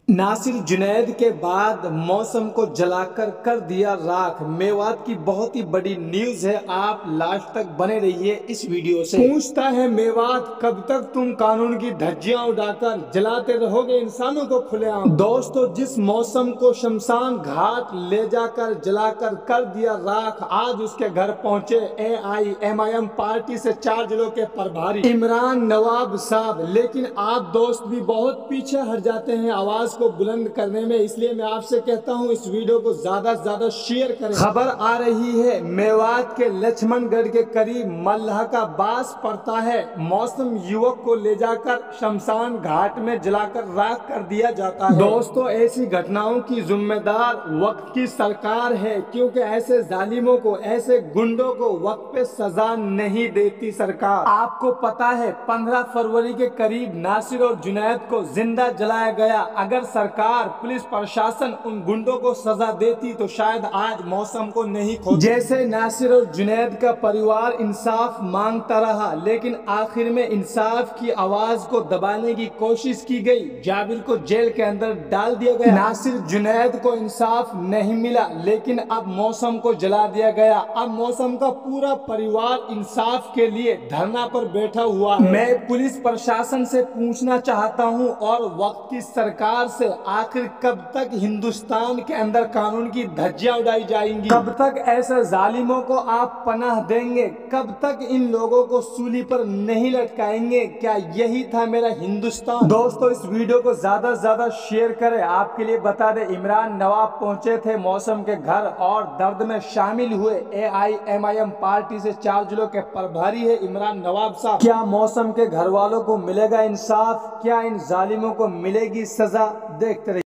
नासिर जुनैद के बाद मौसम को जलाकर कर दिया राख। मेवात की बहुत ही बड़ी न्यूज है, आप लास्ट तक बने रहिए इस वीडियो से। पूछता है मेवात, कब तक तुम कानून की धज्जियां उड़ाकर जलाते रहोगे इंसानों को खुलेआम। दोस्तों, जिस मौसम को शमशान घाट ले जाकर जलाकर कर दिया राख, आज उसके घर पहुंचे AIMIM पार्टी से 4 जिलों के प्रभारी इमरान नवाब साहब। लेकिन आप दोस्त भी बहुत पीछे हट जाते हैं आवाज को बुलंद करने में, इसलिए मैं आपसे कहता हूं इस वीडियो को ज्यादा से ज्यादा शेयर करें। खबर आ रही है मेवात के लक्ष्मणगढ़ के करीब मल्लाह का बास पड़ता है। मौसम युवक को ले जाकर शमशान घाट में जलाकर राख कर दिया जाता है। दोस्तों, ऐसी घटनाओं की जिम्मेदार वक्त की सरकार है, क्योंकि ऐसे जालिमों को, ऐसे गुंडों को वक्त पे सजा नहीं देती सरकार। आपको पता है 15 फरवरी के करीब नासिर और जुनैद को जिंदा जलाया गया। अगर सरकार, पुलिस प्रशासन उन गुंडों को सजा देती तो शायद आज मौसम को नहीं खोती। जैसे नासिर और जुनैद का परिवार इंसाफ मांगता रहा, लेकिन आखिर में इंसाफ की आवाज को दबाने की कोशिश की गई। जाबिर को जेल के अंदर डाल दिया गया। नासिर जुनैद को इंसाफ नहीं मिला, लेकिन अब मौसम को जला दिया गया। अब मौसम का पूरा परिवार इंसाफ के लिए धरना पर बैठा हुआ है। मैं पुलिस प्रशासन से पूछना चाहता हूं और वक्त की सरकार से, आखिर कब तक हिंदुस्तान के अंदर कानून की धज्जियां उड़ाई जाएंगी? कब तक ऐसे जालिमों को आप पनाह देंगे? कब तक इन लोगों को सूली पर नहीं लटकाएंगे? क्या यही था मेरा हिंदुस्तान? दोस्तों, इस वीडियो को ज्यादा से ज्यादा शेयर करें। आपके लिए बता दें, इमरान नवाब पहुंचे थे मौसम के घर और दर्द में शामिल हुए। AIMIM पार्टी से 4 जिलों के प्रभारी है इमरान नवाब साहब। क्या मौसम के घर वालों को मिलेगा इंसाफ? क्या इन जालिमों को मिलेगी सजा? देखते रहिए।